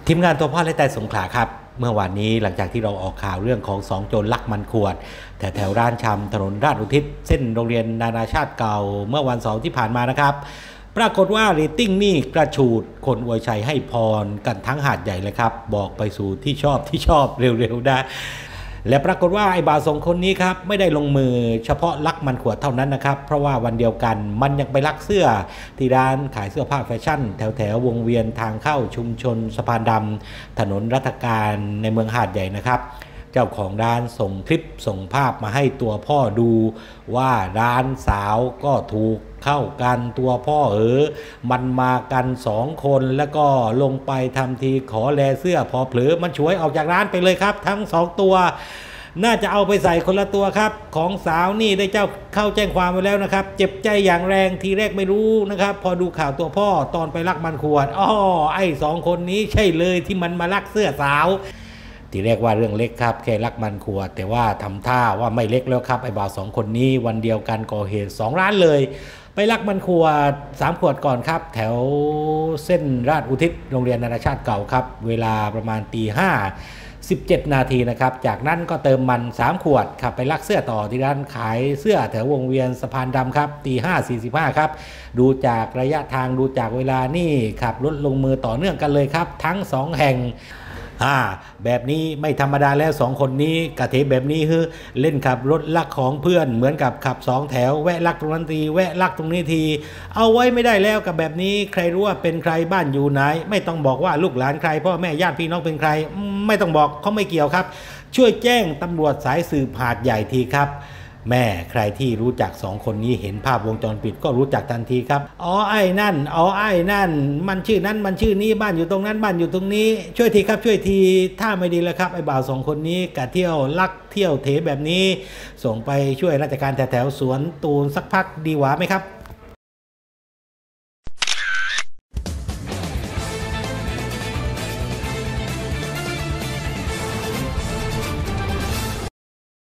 ทีมงานตัวพ่อและแต่สงขลาครับเมื่อวานนี้หลังจากที่เราออกข่าวเรื่องของสองโจรลักมันขวดแถวร้านชำถนนราชอุทิศเส้นโรงเรียนนานาชาติเก่าเมื่อวันเสาร์ที่ผ่านมานะครับปรากฏว่าเรตติ้งนี่กระฉูดคนอวยชัยให้พรกันทั้งหาดใหญ่เลยครับบอกไปสู่ที่ชอบเร็วๆนะและปรากฏว่าไอ้บ่าวสองคนนี้ครับไม่ได้ลงมือเฉพาะลักมันขวดเท่านั้นนะครับเพราะว่าวันเดียวกันมันยังไปลักเสื้อที่ร้านขายเสื้อผ้าแฟชั่นแถววงเวียนทางเข้าชุมชนสะพานดำถนนรัฐการในเมืองหาดใหญ่นะครับเจ้าของร้านส่งคลิปส่งภาพมาให้ตัวพ่อดูว่าร้านสาวก็ถูกเข้ากันตัวพ่อมันมากัน2 คนแล้วก็ลงไปทำทีขอแลเสื้อพอเผลอมันฉวยออกจากร้านไปเลยครับทั้ง2 ตัวน่าจะเอาไปใส่คนละตัวครับของสาวนี่ได้เจ้าเข้าแจ้งความไว้แล้วนะครับเจ็บใจอย่างแรงทีแรกไม่รู้นะครับพอดูข่าวตัวพ่อตอนไปลักมันขวดไอ้2 คนนี้ใช่เลยที่มันมาลักเสื้อสาวทีแรกว่าเรื่องเล็กครับแค่ลักมันขวดแต่ว่าทำท่าว่าไม่เล็กแล้วครับไอ้บ่าว2 คนนี้วันเดียวกันก่อเหตุ2 ร้านเลยไปลักมันขวด3 ขวดก่อนครับแถวเส้นราชอุทิศโรงเรียนนานาชาติเก่าครับเวลาประมาณ17 นาทีนะครับจากนั้นก็เติมมัน3 ขวดขับไปลักเสื้อต่อที่ร้านขายเสื้อแถววงเวียนสะพานดำครับ5:45ครับดูจากระยะทางดูจากเวลานี่ขับรถลงมือต่อเนื่องกันเลยครับทั้ง2 แห่งแบบนี้ไม่ธรรมดาแล้ว2 คนนี้กะเทแบบนี้เล่นขับรถลักของเพื่อนเหมือนกับขับ2 แถวแวะลักตรงนั้นทีแวะลักตรงนี้ทีเอาไว้ไม่ได้แล้วกับแบบนี้ใครรู้ว่าเป็นใครบ้านอยู่ไหนไม่ต้องบอกว่าลูกหลานใครพ่อแม่ญาติพี่น้องเป็นใครไม่ต้องบอกเขาไม่เกี่ยวครับช่วยแจ้งตำรวจสายสืบหาดใหญ่ทีครับแม่ใครที่รู้จัก2 คนนี้เห็นภาพวงจรปิดก็รู้จักทันทีครับไอ้นั่นมันชื่อนั้นมันชื่อนี้บ้านอยู่ตรงนั้นบ้านอยู่ตรงนี้ช่วยทีครับช่วยทีถ้าไม่ดีแล้วครับไอ้บ่าว2 คนนี้กะเที่ยวลักเที่ยวเทแบบนี้ส่งไปช่วยราชการแถวสวนตูนสักพักดีกว่าไหมครับ